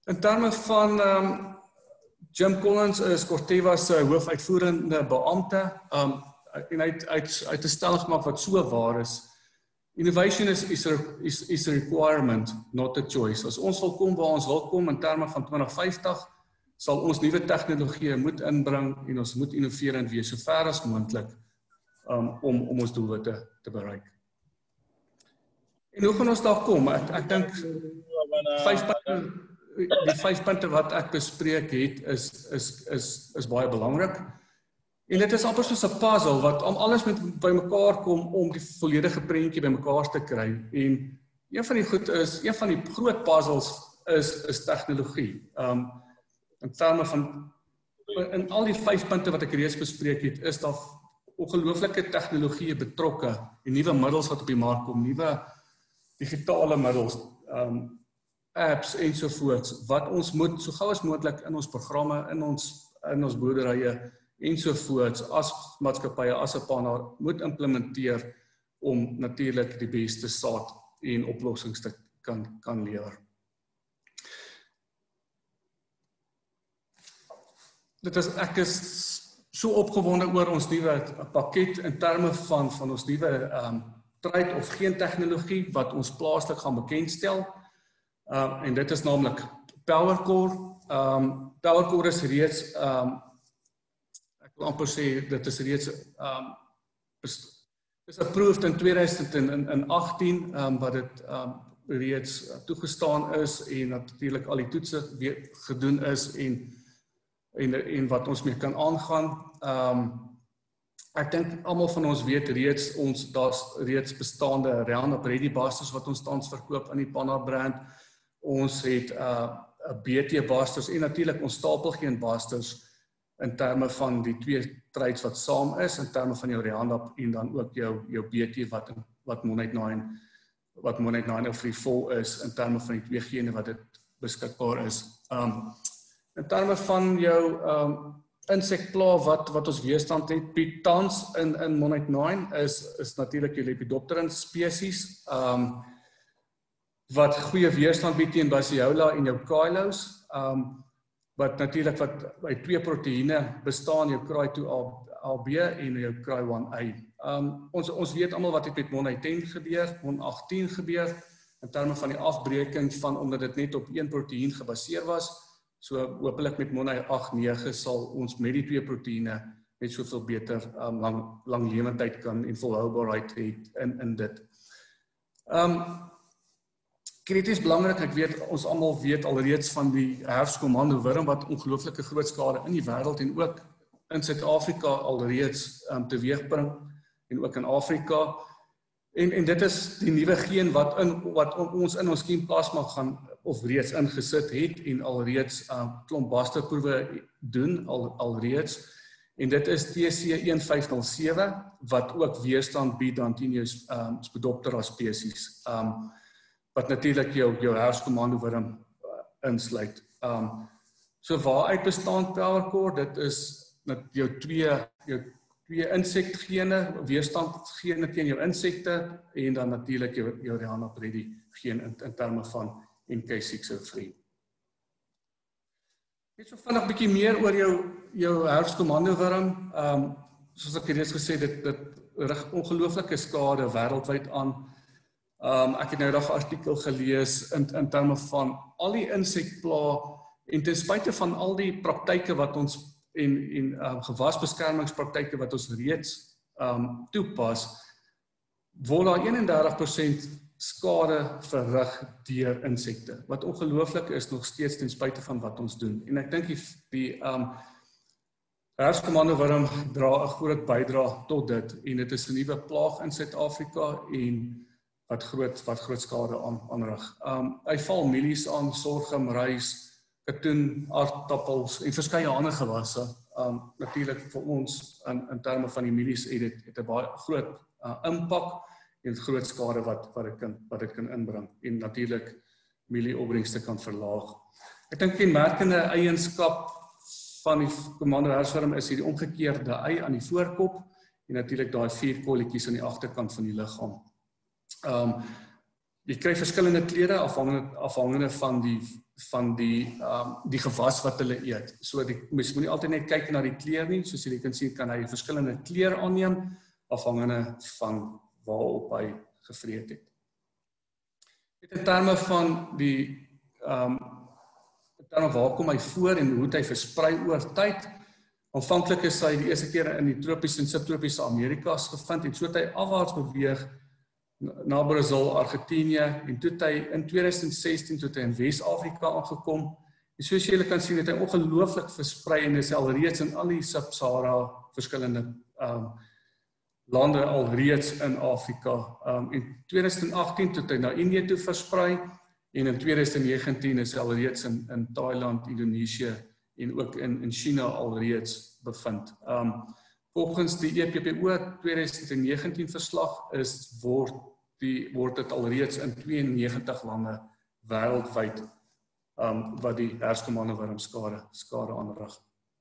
In terme van Jim Collins is Corteva se hoofuitvoerende beampte, en hy het 'n stelling gemaak wat so waar is. Innovation is a requirement, not a choice. As ons wil kom waar ons wil kom in terme van 2050, sal ons nuwe tegnologieë moet inbring en ons moet innoverend wees so ver as moontlik om ons doelwitte te bereik. En hoe gaan ons daar kom? Ek dink die 5 punte wat ek bespreek het is baie belangrik. En dit is amper soos 'n puzzle wat alles moet bymekaar kom om die volledige prentjie bymekaar te kry. En een van die groot puzzles is tegnologie. In terme van in al die 5 punte wat ek reeds bespreek het, is daar ongelooflike tegnologieë betrokke, en nuwe middels wat op die mark kom, nuwe digitale middels, apps ensovoorts, wat ons moet so gou as moontlik in ons programme, in ons boerderye ensovoorts, as maatskappye, as 'n partner, moet implementeer om natuurlik die beste saad en oplossings te kan lewer. Ek is so opgewonde oor ons nuwe pakket in terme van ons nuwe trade of geen tegnologie wat ons plaaslik gaan bekendstel. En dit is naamlik PowerCore. PowerCore is reeds, ek wil amper sê, dit is reeds is approved in 2018, wat dit reeds toegestaan is en natuurlik al die toetse gedoen is en wat ons mee kan aangaan. Ek dink almal van ons weet reeds, daar's reeds bestaande Roundup Ready basters wat ons tans verkoop in die Pannar brand. Ons het BT basters en natuurlik ons stapelgeen basters in terme van die 2 trades wat saam is, in terme van jou Roundup en dan ook jou BT wat Monite 9 of 3 vol is, in terme van die 2 gene wat dit beskikbaar is. In terme van jou insekpla wat ons weerstand het, Piet, tans in Monite 9 is natuurlik jou Lepidopteran spesies, wat goeie weerstand bied teen Basiaula en jou Kylos, wat natuurlik wat by 2 proteïene bestaan, jou Cry2AB en jou Cry1A. Ons weet almal wat het met Monite 10 gebeur, Monite 18 gebeur, in terme van die afbreking van, omdat dit net op 1 proteïen gebaseer was. So hopelik met Monite 8-9 sal ons met die 2 proteïene net soveel beter langlewendheid kan en volhoubaarheid het in dit. Krities belangrik, ek weet, ons almal weet alreeds van die herfskomando wurm wat ongelooflike groot skade in die wêreld en ook in Suid-Afrika alreeds teweegbring en ook in Afrika. En dit is die nuwe geen wat ons in ons kiemplasma gaan of reeds ingesit het en alreeds klomp basterproewe doen alreeds. En dit is TC1507 wat ook weerstand bied aan teen jou Spodoptera spesies. Wat natuurlik jou herfskomando wurm insluit. So waaruit bestaan PowerCore? Dit is jou twee insektgene, weerstandgene teen jou insekte en dan natuurlik jou Roundup Ready geen in terme van MK603. Net so vinnig bietjie meer oor jou herfskomando wurm. Soos ek reeds gesê, dit rig ongelooflike skade wêreldwyd aan. Ek het nou 'n artikel gelees in terme van al die insekpla en ten spyte van al die praktyke wat ons en gewasbeskermingspraktyke wat ons reeds toepas, word daar 31% skade verrig deur insekte, wat ongelooflik is nog steeds ten spyte van wat ons doen. En ek dink die herfskomando wurm dra 'n groot bydrae tot dit, en dit is 'n nuwe plaag in Suid-Afrika en wat groot skade aanrig. Hy val mielies aan, sorghum, rys, katoen, aardappels en verskeie ander gewasse. Natuurlik vir ons in terme van die mielies het dit 'n baie groot impak en groot skade wat dit kan inbring en natuurlik mielieopbrengste kan verlaag. Ek dink die kenmerkende eienskap van die komando herfswurm is hierdie omgekeerde ei aan die voorkop en natuurlik daai 4 kolletjies aan die agterkant van die liggaam. jy kry verskillende klere afhangende van die gewas wat hulle eet. So mens moet nie altyd net kyk na die kleur nie, soos jy kan sien kan hy verskillende kleur aanneem afhangende van waarop hy gevreet het. In terme van waar kom hy voor en hoe het hy versprei oor tyd? Aanvanklik is hy die eerste keer in die tropiese en subtropiese Amerikas gevind en so het hy afwaarts beweeg na Brazil, Argentinië en toe het hy in 2016 toe het hy in Wes-Afrika aangekom. En soos julle kan sien het hy ongelooflik versprei en is alreeds in al die Sub-Sahara verskillende lande alreeds in Afrika. In 2018 toe het hy na Indië toe versprei en in 2019 is hy alreeds in Thailand, Indonesië en ook in China alreeds bevind. Volgens die EPPO 2019 verslag word dit alreeds in 92 lande wêreldwyd wat die herfskomandewurm skade aanrig.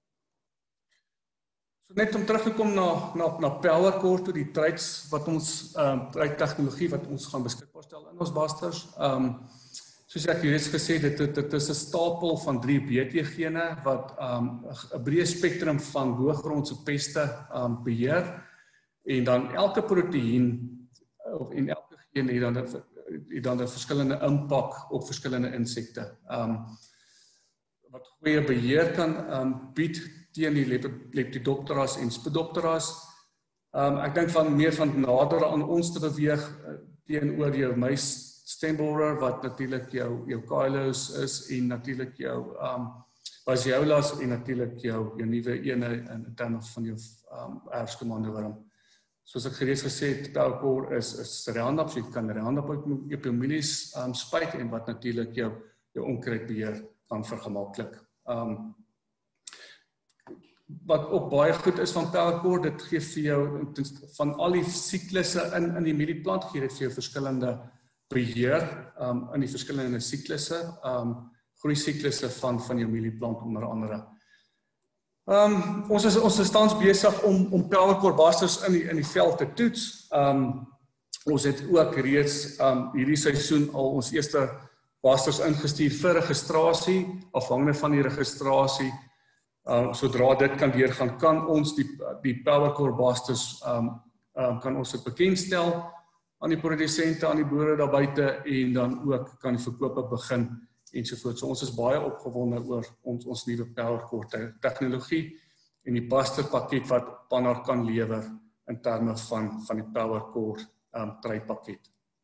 So net om terug te kom na Powercore toe die traits wat ons treit tegnologie wat ons gaan beskikbaar stel in ons busters. Soos ek reeds gesê dit is 'n stapel van 3 BT-gene wat 'n breë spektrum van hoëgrondse peste beheer en dan elke proteïen en elke geen het dan 'n verskillende impak op verskillende insekte. Wat goeie beheer kan bied teen die Lepidopteras en Spodopteras. Ek dink meer van nader aan ons te beweeg teenoor jou muis stemborer wat natuurlik jou Kylos is en natuurlik jou Bassiolas en natuurlik jou nuwe ene in terme van jou herfskomandewurm. Soos ek reeds gesê het, Powercore is Roundup, so jy kan Roundup op jou milies spuit en wat natuurlik jou onkruidbeheer kan vergemaklik. Wat ook baie goed is van Powercore, dit gee vir jou van al die siklusse in die mielieplant, gee dit vir jou verskillende beheer in die verskillende siklusse, groei siklusse van jou mielieplant onder andere. Ons is tans besig om Powercore busters in die veld te toets. Ons het ook reeds hierdie seisoen al ons eerste busters ingestuur vir registrasie, afhangende van die registrasie. Sodra dit kan deurgaan, kan ons die Powercore busters kan ons dit bekendstel aan die produsente, aan die boere daar buite en dan ook kan die verkope begin ensovoorts. So ons is baie opgewonde oor ons nuwe Powercore tegnologie en die buster pakket wat Pannar kan lewer in terme van die Powercore treipakket.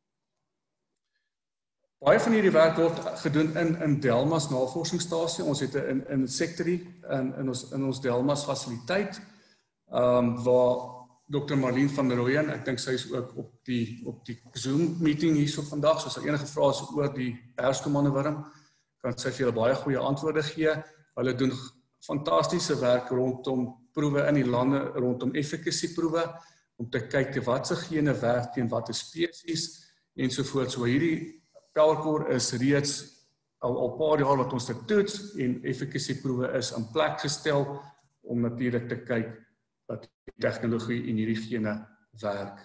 Baie van hierdie werk word gedoen in Delmas navorsingsstasie. Ons het 'n insectary in ons Delmas fasiliteit waar Dr. Marlene van der Rooyen, ek dink sy is ook op die Zoom meeting hierso vandag, soos enige vrae is oor die herfskomandewurm, kan sy vir julle baie goeie antwoorde gee. Hulle doen fantastiese werk rondom proewe in die lande, rondom efficacy proewe, om te kyk wat se gene werk teen watter spesies ensovoorts. So hierdie Powercore is reeds al paar jaar wat ons dit toets en efficacy proewe is in plek gestel om natuurlik te kyk dat die tegnologie en hierdie gene werk.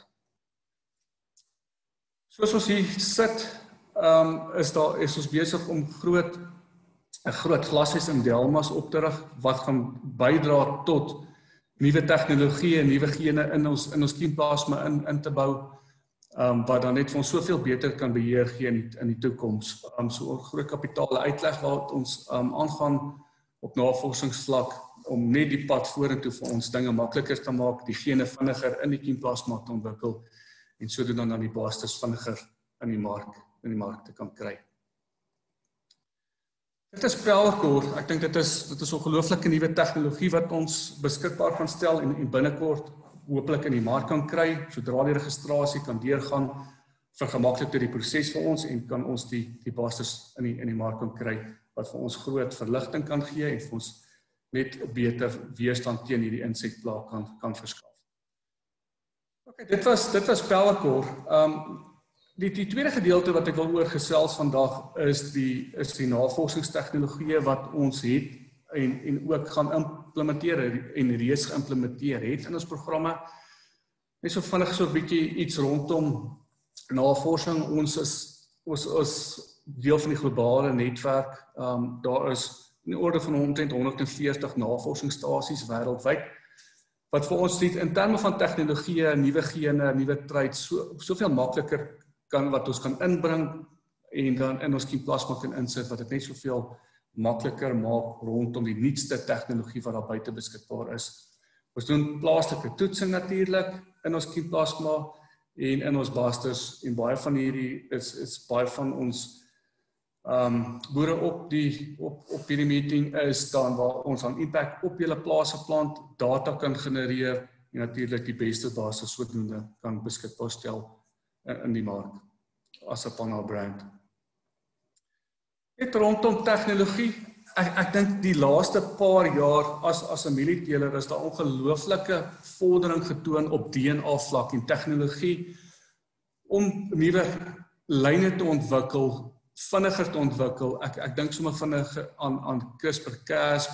Soos ons hier sit, is ons besig om 'n groot glashuis in Delmas op te rig wat gaan bydra tot nuwe tegnologie en nuwe gene in ons kiemplasma in te bou, wat dan net vir ons soveel beter kan beheer gee in die toekoms. So 'n groot kapitaal uitleg wat ons aangaan op navorsingsvlak om net die pad vorentoe vir ons dinge makliker te maak, die gene vinniger in die kiemplasma te ontwikkel en sodoende dan die busters vinniger in die mark te kan kry. Dit is Powercore. Ek dink dit is ongelooflike nuwe tegnologie wat ons beskikbaar gaan stel en binnekort hopelik in die mark kan kry, sodra die registrasie kan deurgaan, vergemaklik die proses vir ons en kan ons die busters in die mark kan kry, wat vir ons groot verligting kan gee en vir ons net beter weerstand teen hierdie insekplaag kan verskaf. Okay, dit was Powercore. Die tweede gedeelte wat ek wil oor gesels vandag is die navorsingstegnologie wat ons het en ook gaan implementeer en reeds geïmplementeer het in ons programme. Net so vinnig so 'n bietjie iets rondom navorsing. Ons is ons deel van die globale netwerk. Daar is in die orde van omtrent 140 navorsingsstasies wêreldwyd, wat vir ons dit in terme van tegnologie, nuwe gene, nuwe traits, soveel makliker wat ons kan inbring en dan in ons kiemplasma kan insit, wat dit net soveel makliker maak rondom die nuutste tegnologie wat daar buite beskikbaar is. Ons doen plaaslike toetsing natuurlik in ons kiemplasma en in ons busters, en baie van hierdie is baie van ons boere op hierdie meeting is dan waar ons aan impact op julle plase plant data kan genereer en natuurlik die beste basis sodoende kan beskikbaar stel in die mark as 'n panel brand. Net rondom tegnologie, ek dink die laaste paar jaar as 'n mielieteler is daar ongelooflike vordering getoon op DNA vlak en tegnologie om nuwe lyne te ontwikkel, vinniger te ontwikkel. Ek dink sommer vinnig aan CRISPR-Cas,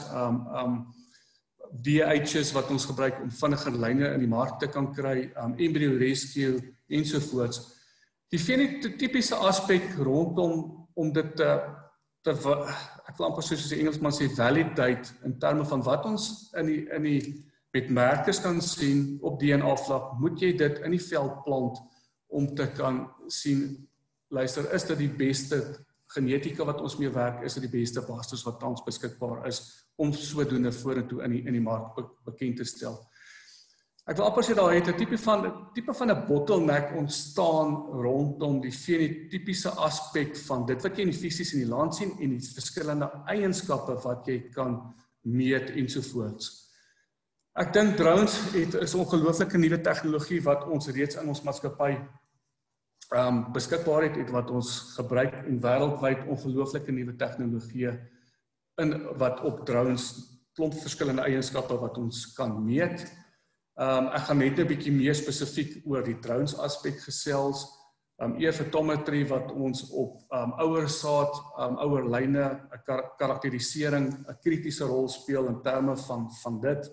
DH's wat ons gebruik om vinniger lyne in die mark te kan kry, embryo rescue ensovoorts. Die fenotypiese aspek rondom om dit ek wil amper soos die Engelsman sê validate in terme van wat ons in die met merkers kan sien op DNA vlak, moet jy dit in die veld plant om te kan sien, luister, is dit die beste genetika wat ons mee werk, is dit die beste basters wat tans beskikbaar is om sodoende vorentoe in die mark bekend te stel. Ek wil amper sê daar het 'n tipe van 'n bottleneck ontstaan rondom die fenotypiese aspek van dit wat jy in die fisies in die land sien en die verskillende eienskappe wat jy kan meet ensovoorts. Ek dink drones is ongelooflike nuwe tegnologie wat ons reeds in ons maatskappy beskikbaar het wat ons gebruik en wêreldwyd ongelooflike nuwe tegnologie wat op drones klomp verskillende eienskappe wat ons kan meet. Ek gaan net 'n bietjie meer spesifiek oor die drones aspek gesels. Photometry wat ons op ouer saad, ouer lyne, 'n karakterisering, 'n kritiese rol speel in terme van dit.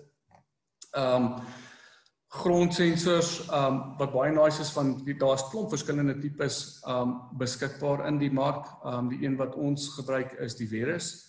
Grondsensors, wat baie nice is van, daar's klomp verskillende tipes beskikbaar in die mark. Die een wat ons gebruik is die Verus.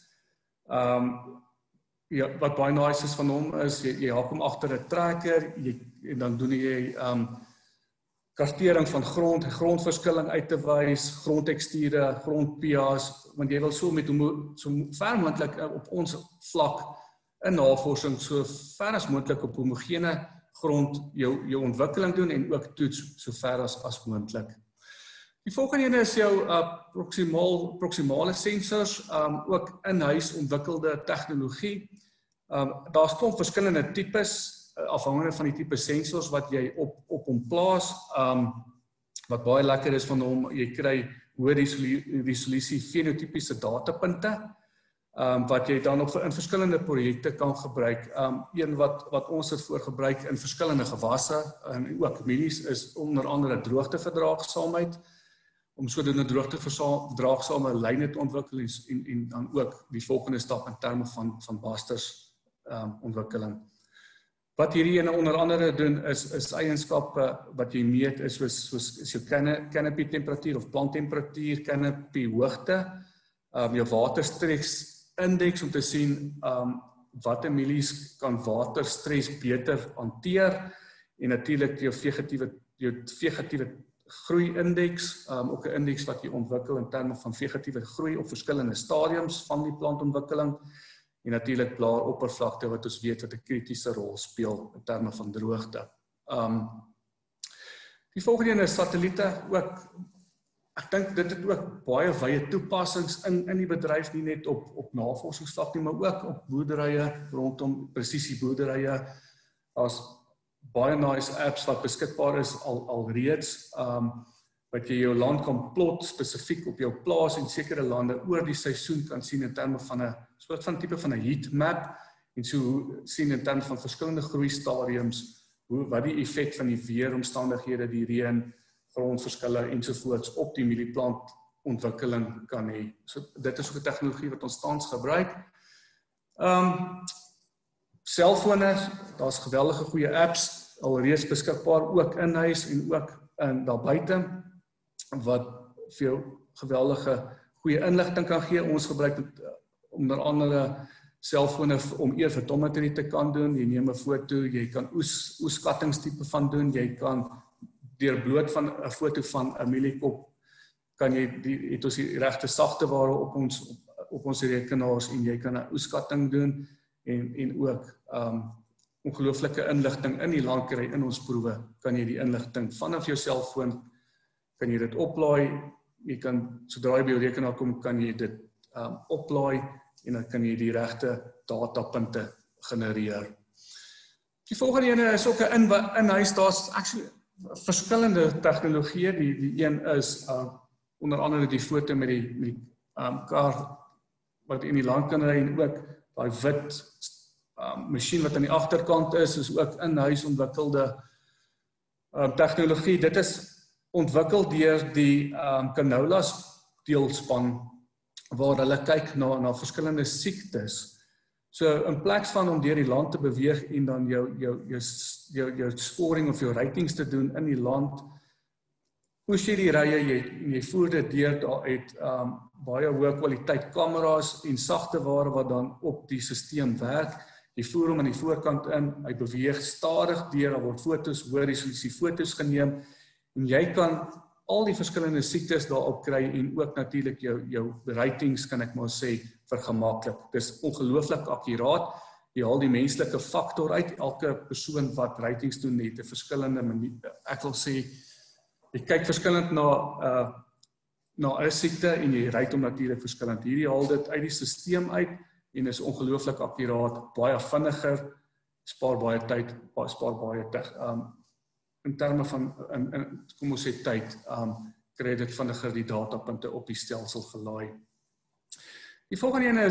Ja, wat baie nice is van hom is, jy haak hom agter 'n trekker, en dan doen jy kartering van grondverskilling uit te wys, grondteksture, grond-pH's, want jy wil so met hom so ver moontlik op ons vlak in navorsing so ver as moontlik op homogene grond jou ontwikkeling doen en ook toets so ver as moontlik. Die volgende ene is jou proximale sensors, ook in-huis ontwikkelde tegnologie. Daar's klomp verskillende tipes, afhangende van die tipe sensors wat jy op hom plaas. Wat baie lekker is van hom, jy kry hoë resolusie fenotypiese datapunte, wat jy dan in verskillende projekte kan gebruik. Een wat ons het voor gebruik in verskillende gewasse, en ook mielies, is onder andere droogteverdraagsaamheid, om sodoende droogteverdraagsame lyne te ontwikkel en dan ook die volgende stap in terme van busters ontwikkeling. Wat hierdie ene onder andere doen is eienskappe wat jy meet is soos jou canopy temperatuur of planttemperatuur, canopy hoogte, jou waterstress indeks om te sien watter mielies kan waterstres beter hanteer en natuurlik jou vegetatiewe groei indeks, ook 'n indeks wat jy ontwikkel in terme van vegetatiewe groei op verskillende stadiums van die plantontwikkeling en natuurlik blaaroppervlakte wat ons weet wat 'n kritiese rol speel in terme van droogte. Die volgende een is satelliete ook. Ek dink dit het ook baie wye toepassings in die bedryf, nie net op navorsingsvlak nie, maar ook op boerderye, rondom presisieboerderye. Daar's baie nice apps wat beskikbaar is alreeds, wat jy jou land kan plot spesifiek op jou plaas en sekere lande oor die seisoen kan sien in terme van 'n soort van tipe van 'n heat map en so sien in terme van verskillende groeistadiums wat die effek van die weeromstandighede, die reën, grondverskille ensovoorts op die mielieplant ontwikkeling kan hê. So dit is ook 'n tegnologie wat ons tans gebruik. Selfone, daar's geweldige goeie apps alreeds beskikbaar ook in huis en ook daar buite wat vir jou geweldige goeie inligting kan gee. Ons gebruik dit onder andere selfone om fotometrie te kan doen. Jy neem 'n foto, jy kan oeskattingstipe van doen, jy kan deur bloot van 'n foto van 'n mieliekop kan jy het ons die regte sagte ware op ons rekenaars en jy kan 'n oeskatting doen en ook ongelooflike inligting in die land kry in ons proewe. Kan jy die inligting vanaf jou selfoon kan jy dit oplaai. Jy kan sodra jy by jou rekenaar kom, kan jy dit oplaai en dan kan jy die regte datapunte genereer. Die volgende ene is ook 'n in-huis. Daar's actually verskillende tegnologieë. Die een is onder andere die foto met die kar wat in die land kan ry en ook daai wit masjien wat aan die agterkant is ook in-huis ontwikkelde tegnologie. Dit is ontwikkel deur die Canolas deelspan waar hulle kyk na verskillende siektes. So in plaas van om deur die land te beweeg en dan jou scoring of jou ratings te doen in die land, oes jy die rye, jy voer dit deur, daar het baie hoë kwaliteit kameras en sagte ware wat dan op die stelsel werk. Jy voer hom aan die voorkant in, hy beweeg stadig deur, daar word fotos, hoë resolusie fotos geneem en jy kan al die verskillende siektes daarop kry en ook natuurlik jou ratings kan ek maar sê vergemaklik. Dis ongelooflik akkuraat. Jy haal die menslike faktor uit. Elke persoon wat ratings doen het 'n verskillende manier. Ek wil sê jy kyk verskillend na 'n siekte en jy rate hom natuurlik verskillend. Hierdie haal dit uit die stelsel uit en is ongelooflik akkuraat, baie vinniger, spaar baie tyd, spaar baie in terme van kom ons sê tyd, kry dit vinniger die datapunte op die stelsel gelaai. Die volgende ene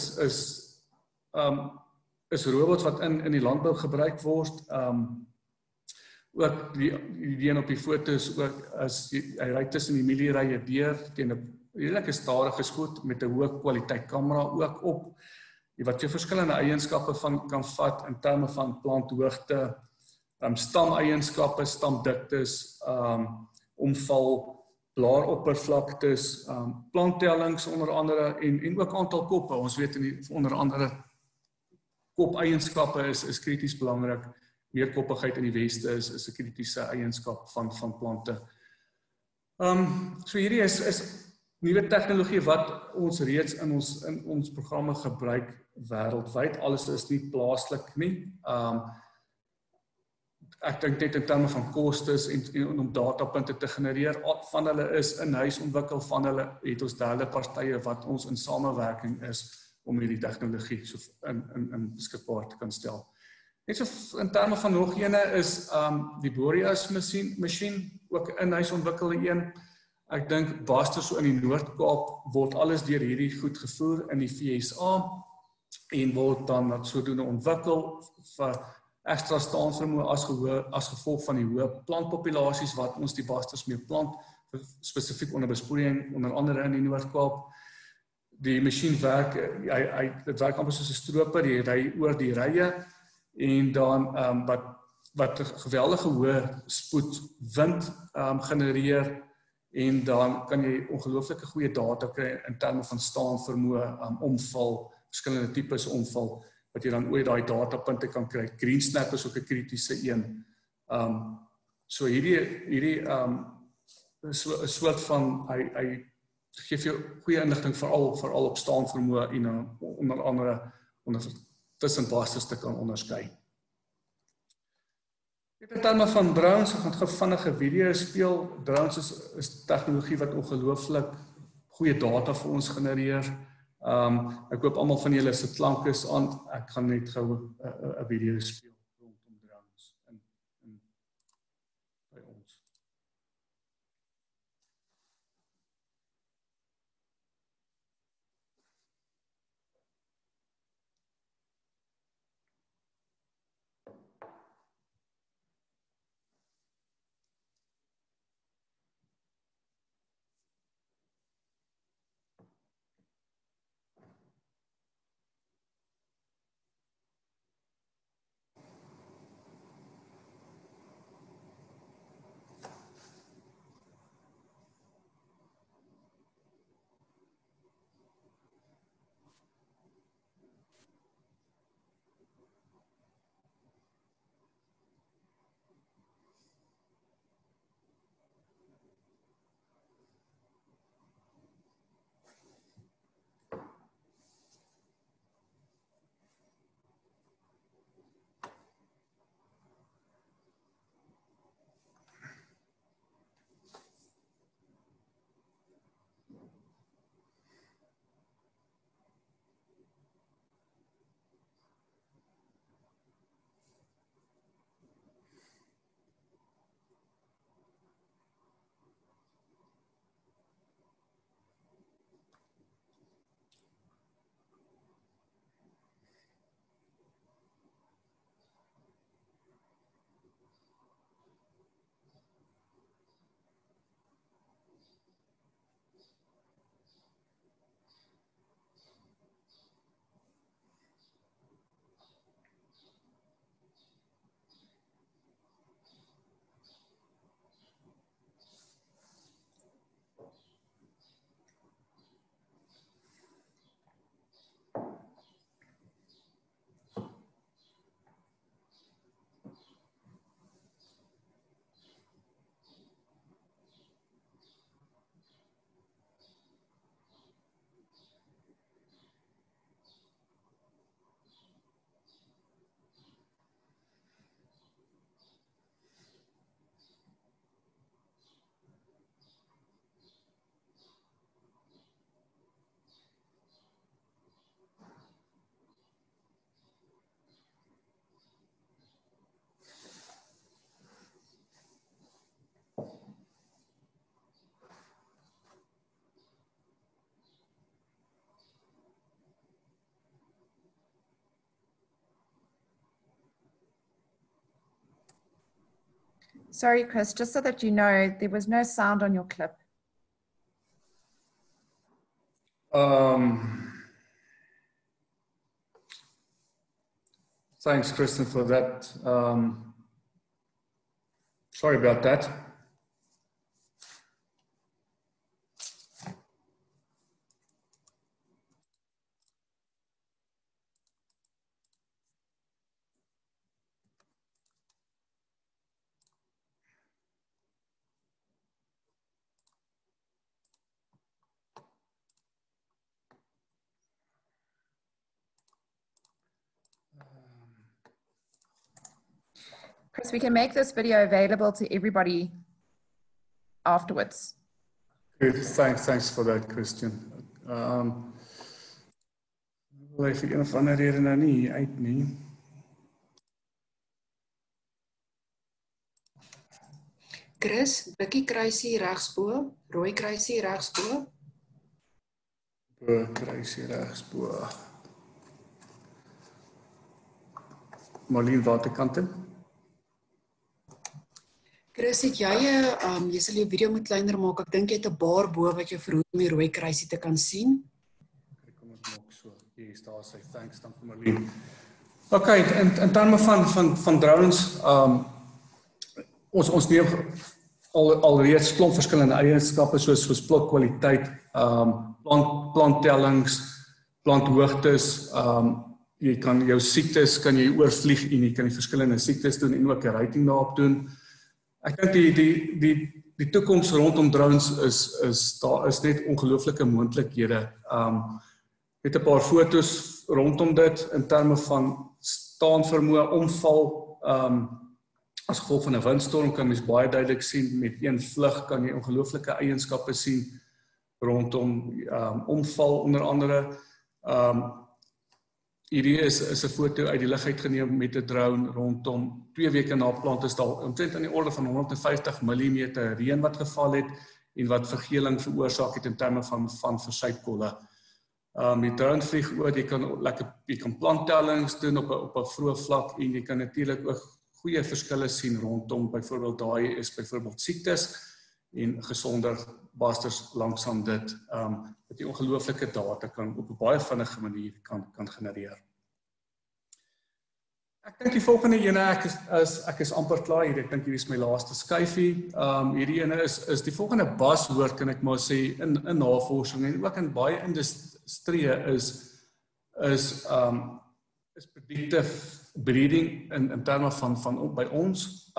is robots wat in die landbou gebruik word. Ook die een op die foto's ook as hy ry tussen die mielierye deur teen 'n redelike stadige spoed met 'n hoë kwaliteit kamera ook op wat jy verskillende eienskappe van kan vat in terme van planthoogte, stameienskappe, stamdiktes, omval, blaaroppervlaktes, planttellings onder andere en ook aantal koppe. Ons weet onder andere kopeienskappe is krities belangrik. Meerkoppigheid in die weste is 'n kritiese eienskap van plante. So hierdie is nuwe tegnologie wat ons reeds in ons programme gebruik wêreldwyd. Alles is nie plaaslik nie. Ek dink net in terme van kostes en om datapunte te genereer, van hulle is in-huis ontwikkel, van hulle het ons derde partye wat ons in samewerking is om hierdie tegnologie so in beskikbaar te kan stel. Net so in terme van nog ene is die Boreas masjien, ook in-huis ontwikkelde een. Ek dink Baster so in die Noord-Kaap word alles deur hierdie goed gevoer in die VSA en word dan sodoende ontwikkel vir ekstra staansvermoë as gevolg van die hoë plantpopulasies wat ons die Basters mee plant, spesifiek onder besproeiing, onder andere in die Noord-Kaap. Die masjien werk, dit werk amper soos 'n stroper, jy ry oor die rye en dan wat geweldige hoë spoed wind genereer en dan kan jy ongelooflike goeie data kry in terme van staanvermoë, omval, verskillende tipes omval wat jy dan oor daai datapunte kan kry. Greensnap is ook 'n kritiese een. So hierdie so 'n soort van hy gee vir jou goeie inligting veral op staanvermoë en onder andere tussen Basters te kan onderskei. In terme van drones, ek gaan gou vinnige video speel. Drones is tegnologie wat ongelooflik goeie data vir ons genereer. Ek hoop almal van julle se klank is aan. Ek gaan net gou 'n video speel rondom drones by ons. Sorry, Chris, just so that you know, there was no sound on your clip. Thanks, Kristen, for that. Sorry about that. Chris, we can make this video available to everybody afterwards. Good, thanks for that, Christian. Wil hy vir een of ander rede nou nie uit nie. Chris, blikkie kruisie regsbo, rooi kruisie regsbo. Kruisie regsbo. Marlene, waterkant toe. Chris, het jy sal jou video moet kleiner maak. Ek dink jy het 'n bar bo wat jou verhoed om die rooi kruisie te kan sien. Kom ek maak so. Hier is daar sy. Thanks, dankie Marlene. Okay, in terme van drones, ons neem alreeds klomp verskillende eienskappe soos plotkwaliteit, planttellings, planthoogtes, jy kan jou siektes kan jy oorvlieg en jy kan die verskillende siektes doen en ook 'n rating daarop doen. Ek dink die toekoms rondom drones daar is net ongelooflike moontlikhede. Net 'n paar fotos rondom dit in terme van staanvermoë, omval, as gevolg van 'n windstorm kan mens baie duidelik sien met een vlug kan jy ongelooflike eienskappe sien rondom omval onder andere. Hierdie is 'n foto uit die lug uitgeneem met 'n drone rondom 2 weke na plant is daar omtrent aan die orde van 150 mm reën wat geval het en wat vergeling veroorsaak het in terme van versuipkolle. Die drone vlieg oor, jy kan planttellings doen op 'n vroeë vlak en jy kan natuurlik ook goeie verskille sien rondom byvoorbeeld daai is byvoorbeeld siektes en gesonder basters langsaam dit dat die ongelooflike data kan op 'n baie vinnige manier kan genereer. Ek dink die volgende ene ek is amper klaar hier. Ek dink hierdie is my laaste skyfie. Hierdie ene is die volgende buzzword kan ek maar sê in navorsing en ook in baie industrieë is predictive breeding in terme van by ons.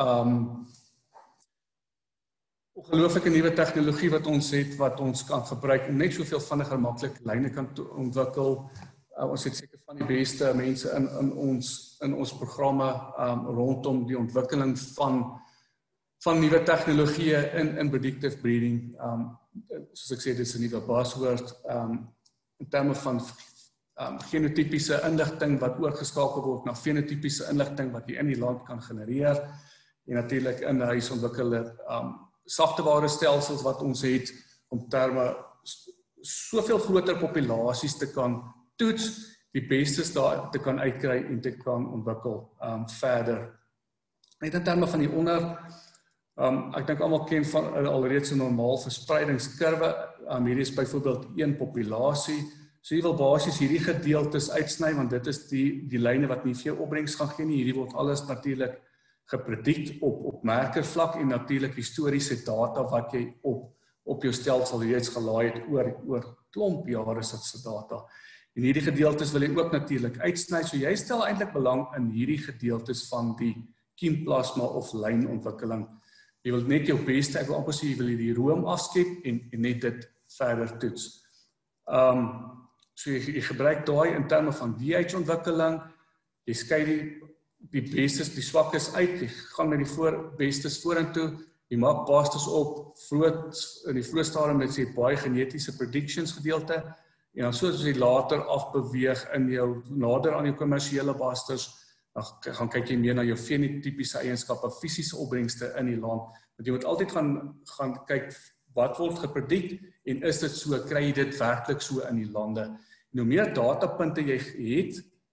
Ongelooflike nuwe tegnologie wat ons het, wat ons kan gebruik om net soveel vinniger maklik lyne kan ontwikkel. Ons het seker van die beste mense in ons programme rondom die ontwikkeling van nuwe tegnologieë in predictive breeding. Soos ek sê, dit is 'n nuwe buzzword in terme van genotypiese inligting wat oorgeskakel word na fenotypiese inligting wat jy in die land kan genereer en natuurlik in huis ontwikkelde sagteware stelsels wat ons het om terme soveel groter populasies te kan toets, die bestes daar te kan uitkry en te kan ontwikkel verder. Net in terme van die ek dink almal ken van alreeds 'n normaal verspreidingskurwe. Hierdie is byvoorbeeld een populasie. So jy wil basies hierdie gedeeltes uitsny want dit is die lyne wat nie veel opbrengs gaan gee nie. Hierdie word alles natuurlik gepredikt op merkervlak en natuurlik historiese data wat jy op jou stelsel reeds gelaai het oor klomp jare se data. En hierdie gedeeltes wil jy ook natuurlik uitsny. So jy stel eintlik belang in hierdie gedeeltes van die kiemplasma of lynontwikkeling. Jy wil net jou beste, ek wil amper sê jy wil die room afskep en net dit verder toets. So jy gebruik daai in terme van DH-ontwikkeling, jy skei die bestes, die swakkes uit, jy gaan met die bestes vorentoe, jy maak basters op, in die vroeë stadium met sê baie genetiese predictions gedeelte, en dan soos jy later afbeweeg in jou, nader aan jou kommersiële basters, dan gaan kyk jy meer na jou fenotypiese eienskappe, fisiese opbrengste in die land, want jy moet altyd gaan kyk, wat word gepredikt, en is dit so, kry jy dit werklik so in die lande. En hoe meer datapunte jy het,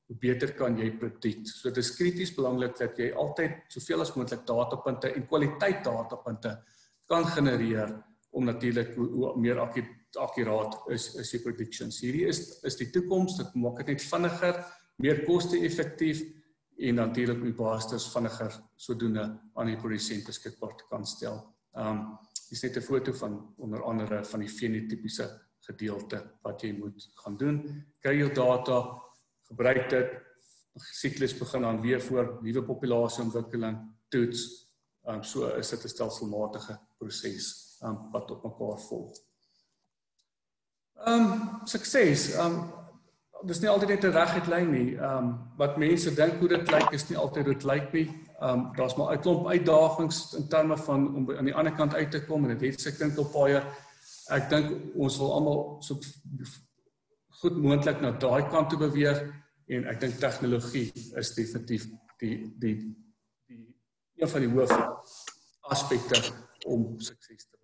hoe beter kan jy predict. So dit is krities belangrik dat jy altyd soveel as moontlik datapunte en kwaliteit datapunte kan genereer om natuurlik hoe meer akkuraat is die predictions. Hierdie is die toekoms, dit maak dit net vinniger, meer koste-effektief en natuurlik die basis vinniger sodoende aan die produsent beskikbaar te kan stel. Hier is net 'n foto van onder andere van die fenotipiese gedeelte wat jy moet gaan doen. Kry jou data, gebruik dit, siklus begin dan weer voor nuwe populasieontwikkeling, toets. So is dit 'n stelselmatige proses wat op mekaar volg. Sukses. Dis nie altyd net 'n reguit lyn nie. Wat mense dink hoe dit lyk is nie altyd hoe dit lyk nie. Daar's maar 'n klomp uitdagings in terme van om aan die ander kant uit te kom en dit het sy kinkelpaaie. Ek dink ons wil almal so goed moontlik na daai kant toe beweeg en ek dink tegnologie is definitief die een van die hoof aspekte om sukses te